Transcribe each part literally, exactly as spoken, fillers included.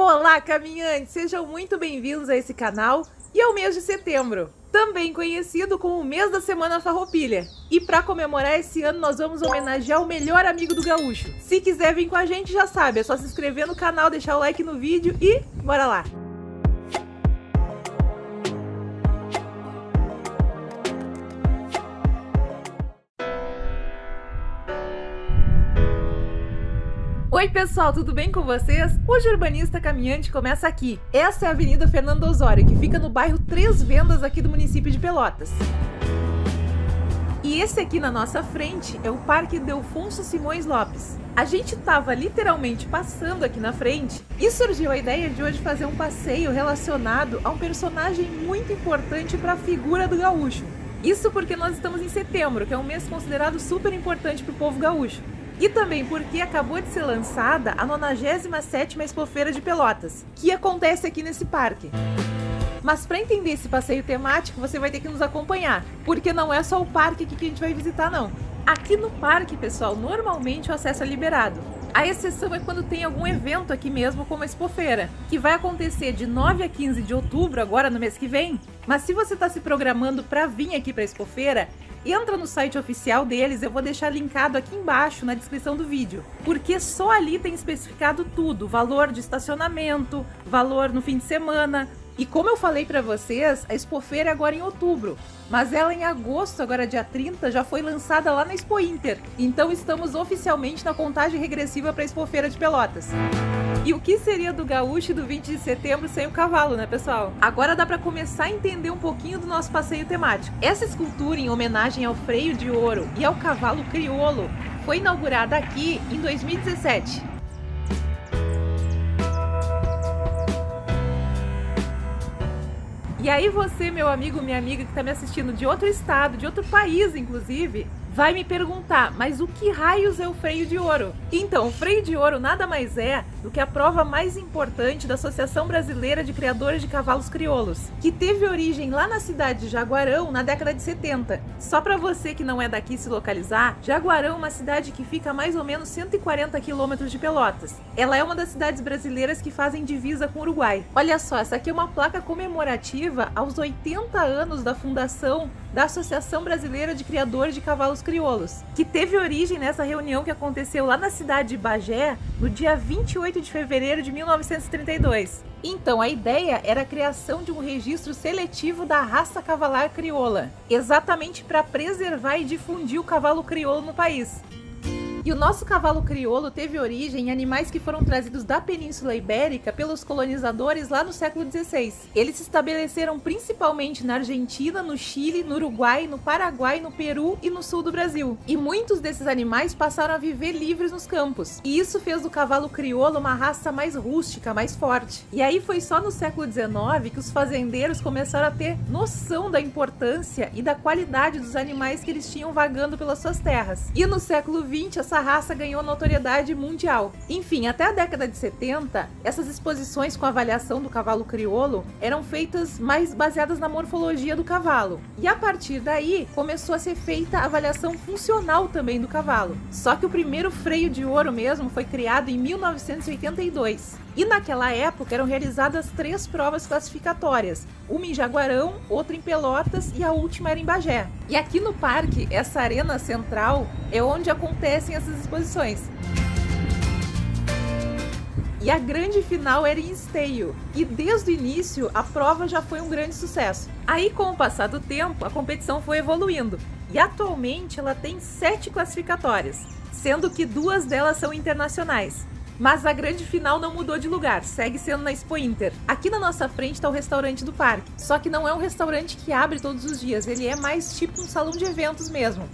Olá, caminhantes! Sejam muito bem-vindos a esse canal e ao mês de setembro, também conhecido como o mês da Semana Farroupilha. E para comemorar esse ano, nós vamos homenagear o melhor amigo do gaúcho. Se quiser vir com a gente, já sabe, é só se inscrever no canal, deixar o like no vídeo e bora lá! Oi pessoal, tudo bem com vocês? Hoje o Urbanista Caminhante começa aqui. Essa é a Avenida Fernando Osório, que fica no bairro Três Vendas aqui do município de Pelotas. E esse aqui na nossa frente é o Parque Delfonso Simões Lopes. A gente tava literalmente passando aqui na frente e surgiu a ideia de hoje fazer um passeio relacionado a um personagem muito importante para a figura do gaúcho. Isso porque nós estamos em setembro, que é um mês considerado super importante para o povo gaúcho. E também porque acabou de ser lançada a nonagésima sétima Expofeira de Pelotas, que acontece aqui nesse parque. Mas para entender esse passeio temático, você vai ter que nos acompanhar, porque não é só o parque aqui que a gente vai visitar, não. Aqui no parque, pessoal, normalmente o acesso é liberado. A exceção é quando tem algum evento aqui mesmo, como a Expofeira, que vai acontecer de nove a quinze de outubro, agora no mês que vem. Mas se você está se programando para vir aqui para a Expofeira, entra no site oficial deles, eu vou deixar linkado aqui embaixo na descrição do vídeo, porque só ali tem especificado tudo, valor de estacionamento, valor no fim de semana. E como eu falei para vocês, a Expofeira é agora em outubro, mas ela em agosto, agora dia trinta, já foi lançada lá na Expo Inter. Então estamos oficialmente na contagem regressiva para a Expofeira de Pelotas. E o que seria do gaúcho do vinte de setembro sem o cavalo, né, pessoal? Agora dá para começar a entender um pouquinho do nosso passeio temático. Essa escultura em homenagem ao freio de ouro e ao cavalo crioulo foi inaugurada aqui em dois mil e dezessete. E aí você, meu amigo, minha amiga que está me assistindo de outro estado, de outro país, inclusive, vai me perguntar, mas o que raios é o freio de ouro? Então, o freio de ouro nada mais é do que a prova mais importante da Associação Brasileira de Criadores de Cavalos Crioulos, que teve origem lá na cidade de Jaguarão na década de setenta. Só para você que não é daqui se localizar, Jaguarão é uma cidade que fica a mais ou menos cento e quarenta quilômetros de Pelotas. Ela é uma das cidades brasileiras que fazem divisa com o Uruguai. Olha só, essa aqui é uma placa comemorativa aos oitenta anos da fundação da Associação Brasileira de Criadores de Cavalos Crioulos, que teve origem nessa reunião que aconteceu lá na cidade de Bagé, no dia vinte e oito de fevereiro de mil novecentos e trinta e dois. Então, a ideia era a criação de um registro seletivo da raça cavalar crioula, exatamente para preservar e difundir o cavalo crioulo no país. E o nosso cavalo crioulo teve origem em animais que foram trazidos da Península Ibérica pelos colonizadores lá no século dezesseis. Eles se estabeleceram principalmente na Argentina, no Chile, no Uruguai, no Paraguai, no Peru e no sul do Brasil. E muitos desses animais passaram a viver livres nos campos. E isso fez do cavalo crioulo uma raça mais rústica, mais forte. E aí foi só no século dezenove que os fazendeiros começaram a ter noção da importância e da qualidade dos animais que eles tinham vagando pelas suas terras. E no século vinte, essa raça ganhou notoriedade mundial. Enfim, até a década de setenta, essas exposições com avaliação do cavalo crioulo eram feitas mais baseadas na morfologia do cavalo. E a partir daí, começou a ser feita a avaliação funcional também do cavalo. Só que o primeiro freio de ouro mesmo foi criado em mil novecentos e oitenta e dois. E naquela época eram realizadas três provas classificatórias, uma em Jaguarão, outra em Pelotas e a última era em Bagé. E aqui no parque, essa arena central é onde acontecem essas exposições. E a grande final era em Esteio, e desde o início a prova já foi um grande sucesso. Aí, com o passar do tempo, a competição foi evoluindo, e atualmente ela tem sete classificatórias, sendo que duas delas são internacionais. Mas a grande final não mudou de lugar, segue sendo na Expo Inter. Aqui na nossa frente está o restaurante do parque, só que não é um restaurante que abre todos os dias, ele é mais tipo um salão de eventos mesmo.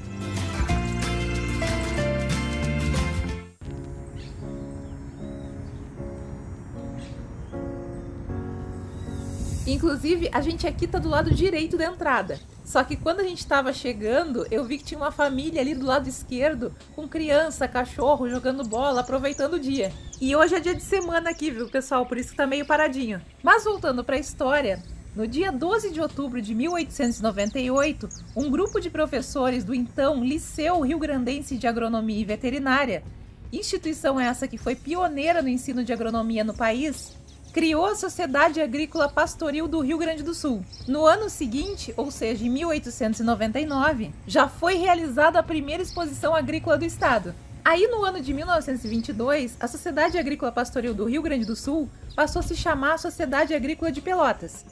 Inclusive, a gente aqui tá do lado direito da entrada. Só que quando a gente estava chegando, eu vi que tinha uma família ali do lado esquerdo, com criança, cachorro, jogando bola, aproveitando o dia. E hoje é dia de semana aqui, viu, pessoal? Por isso que tá meio paradinho. Mas voltando para a história, no dia doze de outubro de mil oitocentos e noventa e oito, um grupo de professores do então Liceu Rio-Grandense de Agronomia e Veterinária, instituição essa que foi pioneira no ensino de agronomia no país, criou a Sociedade Agrícola Pastoril do Rio Grande do Sul. No ano seguinte, ou seja, em mil oitocentos e noventa e nove, já foi realizada a primeira exposição agrícola do estado. Aí, no ano de mil novecentos e vinte e dois, a Sociedade Agrícola Pastoril do Rio Grande do Sul passou a se chamar Sociedade Agrícola de Pelotas.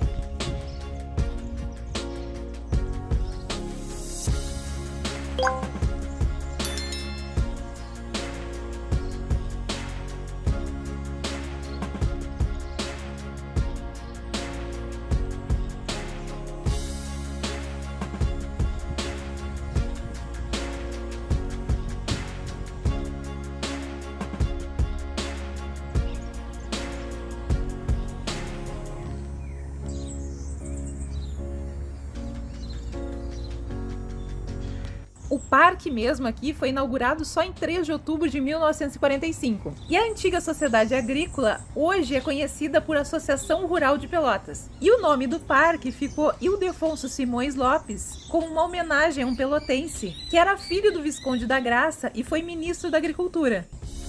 O parque mesmo aqui foi inaugurado só em três de outubro de mil novecentos e quarenta e cinco. E a antiga Sociedade Agrícola hoje é conhecida por Associação Rural de Pelotas. E o nome do parque ficou Ildefonso Simões Lopes, como uma homenagem a um pelotense, que era filho do Visconde da Graça e foi ministro da Agricultura.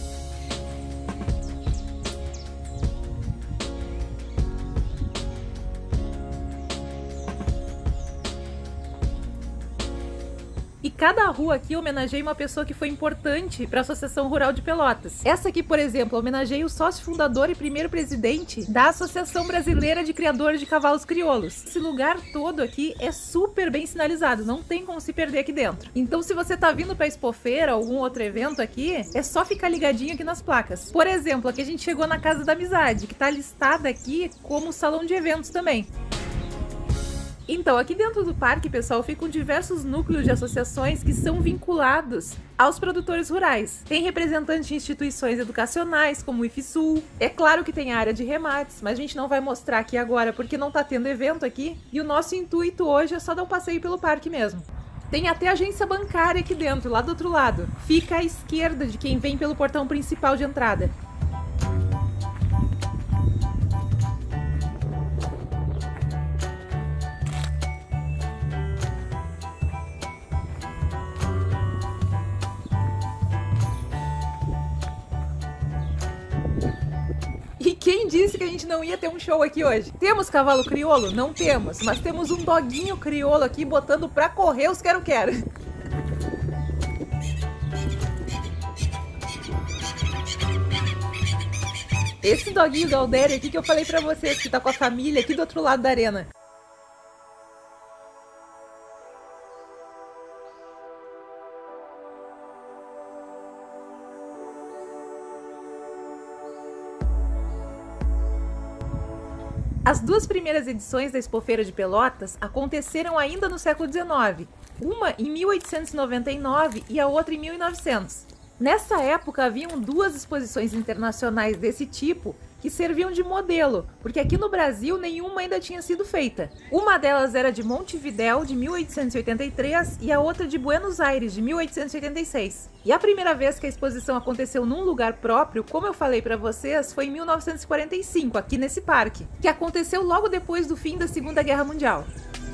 E cada rua aqui homenageia uma pessoa que foi importante para a Associação Rural de Pelotas. Essa aqui, por exemplo, homenageia o sócio fundador e primeiro presidente da Associação Brasileira de Criadores de Cavalos Crioulos. Esse lugar todo aqui é super bem sinalizado, não tem como se perder aqui dentro. Então, se você tá vindo para Expofeira ou algum outro evento aqui, é só ficar ligadinho aqui nas placas. Por exemplo, aqui a gente chegou na Casa da Amizade, que tá listada aqui como salão de eventos também. Então, aqui dentro do parque, pessoal, ficam diversos núcleos de associações que são vinculados aos produtores rurais. Tem representantes de instituições educacionais, como o IFSUL. É claro que tem a área de remates, mas a gente não vai mostrar aqui agora porque não tá tendo evento aqui. E o nosso intuito hoje é só dar um passeio pelo parque mesmo. Tem até agência bancária aqui dentro, lá do outro lado. Fica à esquerda de quem vem pelo portão principal de entrada. E quem disse que a gente não ia ter um show aqui hoje? Temos cavalo crioulo? Não temos, mas temos um doguinho crioulo aqui botando pra correr os quero-quero. Esse doguinho do Aldério aqui que eu falei pra vocês, que tá com a família aqui do outro lado da arena. As duas primeiras edições da Expofeira de Pelotas aconteceram ainda no século dezenove, uma em mil oitocentos e noventa e nove e a outra em mil e novecentos. Nessa época haviam duas exposições internacionais desse tipo que serviam de modelo, porque aqui no Brasil nenhuma ainda tinha sido feita. Uma delas era de Montevidéu, de mil oitocentos e oitenta e três, e a outra de Buenos Aires, de mil oitocentos e oitenta e seis. E a primeira vez que a exposição aconteceu num lugar próprio, como eu falei para vocês, foi em mil novecentos e quarenta e cinco, aqui nesse parque, que aconteceu logo depois do fim da Segunda Guerra Mundial.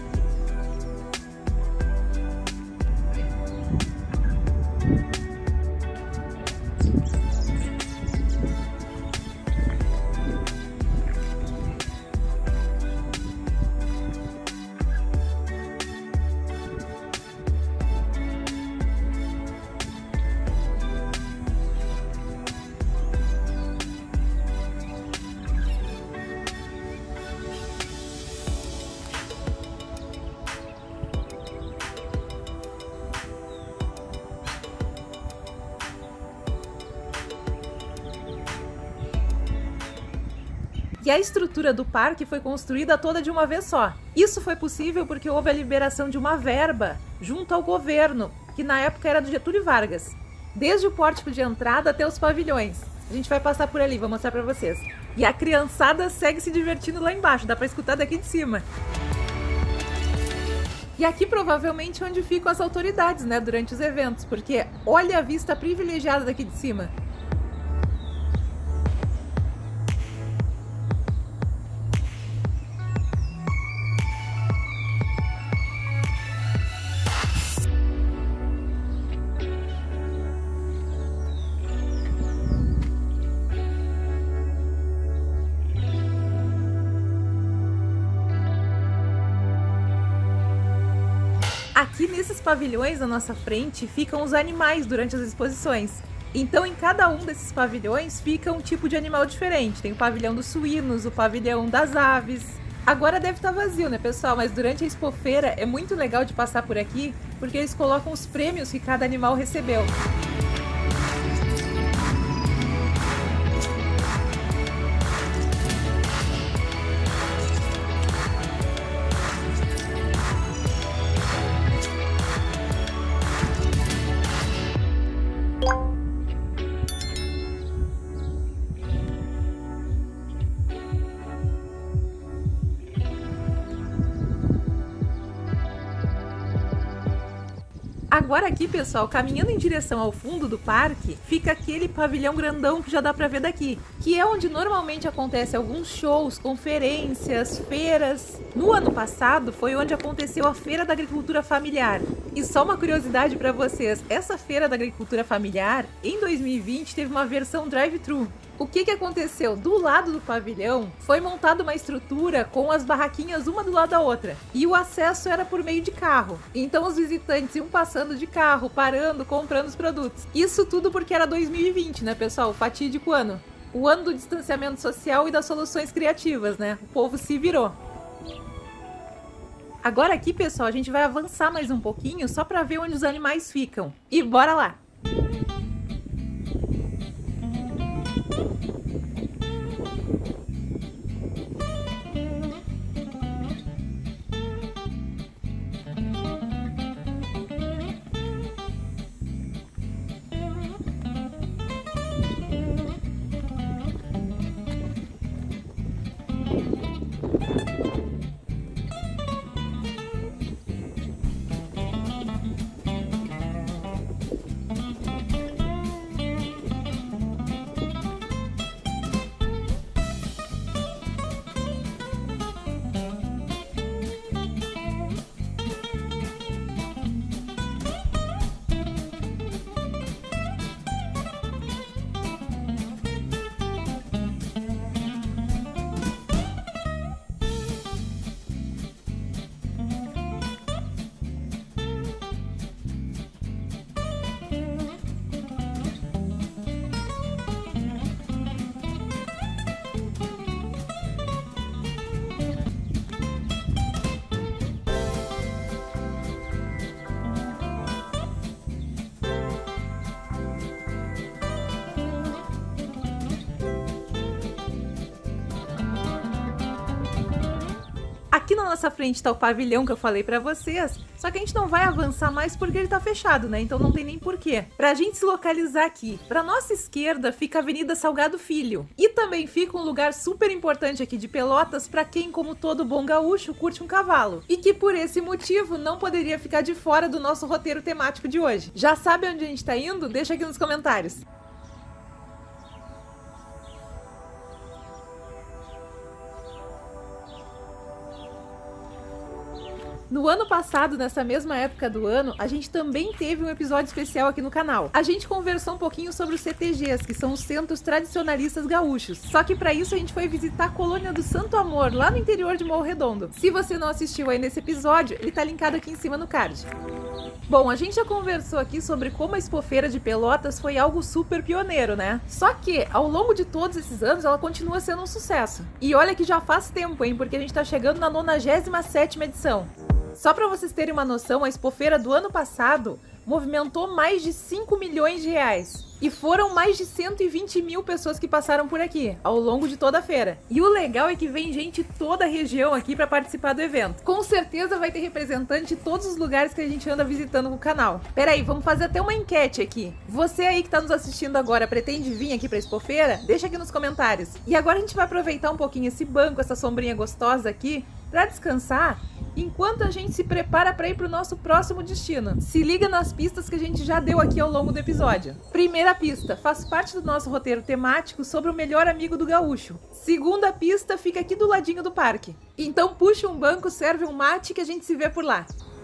E a estrutura do parque foi construída toda de uma vez só. Isso foi possível porque houve a liberação de uma verba junto ao governo, que na época era do Getúlio Vargas. Desde o pórtico de entrada até os pavilhões. A gente vai passar por ali, vou mostrar pra vocês. E a criançada segue se divertindo lá embaixo, dá pra escutar daqui de cima. E aqui provavelmente onde ficam as autoridades, né, durante os eventos, porque olha a vista privilegiada daqui de cima. Aqui nesses pavilhões à nossa frente ficam os animais durante as exposições. Então em cada um desses pavilhões fica um tipo de animal diferente. Tem o pavilhão dos suínos, o pavilhão das aves. Agora deve estar vazio, né, pessoal? Mas durante a expofeira é muito legal de passar por aqui, porque eles colocam os prêmios que cada animal recebeu. Agora aqui, pessoal, caminhando em direção ao fundo do parque, fica aquele pavilhão grandão que já dá pra ver daqui, que é onde normalmente acontece alguns shows, conferências, feiras. No ano passado foi onde aconteceu a Feira da Agricultura Familiar. E só uma curiosidade pra vocês, essa Feira da Agricultura Familiar, em dois mil e vinte, teve uma versão drive-thru. O que que aconteceu? Do lado do pavilhão foi montada uma estrutura com as barraquinhas uma do lado da outra. E o acesso era por meio de carro. Então os visitantes iam passando de carro, parando, comprando os produtos. Isso tudo porque era dois mil e vinte, né, pessoal? O fatídico ano. O ano do distanciamento social e das soluções criativas, né? O povo se virou. Agora aqui, pessoal, a gente vai avançar mais um pouquinho só para ver onde os animais ficam. E bora lá! Aqui na nossa frente tá o pavilhão que eu falei pra vocês, só que a gente não vai avançar mais porque ele tá fechado, né? Então não tem nem porquê. Pra gente se localizar aqui, pra nossa esquerda fica a Avenida Salgado Filho. E também fica um lugar super importante aqui de Pelotas pra quem, como todo bom gaúcho, curte um cavalo. E que por esse motivo não poderia ficar de fora do nosso roteiro temático de hoje. Já sabe onde a gente tá indo? Deixa aqui nos comentários. No ano passado, nessa mesma época do ano, a gente também teve um episódio especial aqui no canal. A gente conversou um pouquinho sobre os C T Gs, que são os Centros Tradicionalistas Gaúchos. Só que para isso a gente foi visitar a Colônia do Santo Amor, lá no interior de Morro Redondo. Se você não assistiu ainda esse episódio, ele tá linkado aqui em cima no card. Bom, a gente já conversou aqui sobre como a Expofeira de Pelotas foi algo super pioneiro, né? Só que, ao longo de todos esses anos, ela continua sendo um sucesso. E olha que já faz tempo, hein? Porque a gente tá chegando na nonagésima sétima edição. Só para vocês terem uma noção, a Expofeira do ano passado movimentou mais de cinco milhões de reais. E foram mais de cento e vinte mil pessoas que passaram por aqui, ao longo de toda a feira. E o legal é que vem gente de toda a região aqui para participar do evento. Com certeza vai ter representante de todos os lugares que a gente anda visitando no canal. Pera aí, vamos fazer até uma enquete aqui. Você aí que tá nos assistindo agora, pretende vir aqui pra Expofeira? Deixa aqui nos comentários. E agora a gente vai aproveitar um pouquinho esse banco, essa sombrinha gostosa aqui, para descansar, enquanto a gente se prepara para ir para o nosso próximo destino. Se liga nas pistas que a gente já deu aqui ao longo do episódio. Primeira pista, faz parte do nosso roteiro temático sobre o melhor amigo do gaúcho. Segunda pista, fica aqui do ladinho do parque. Então puxa um banco, serve um mate que a gente se vê por lá.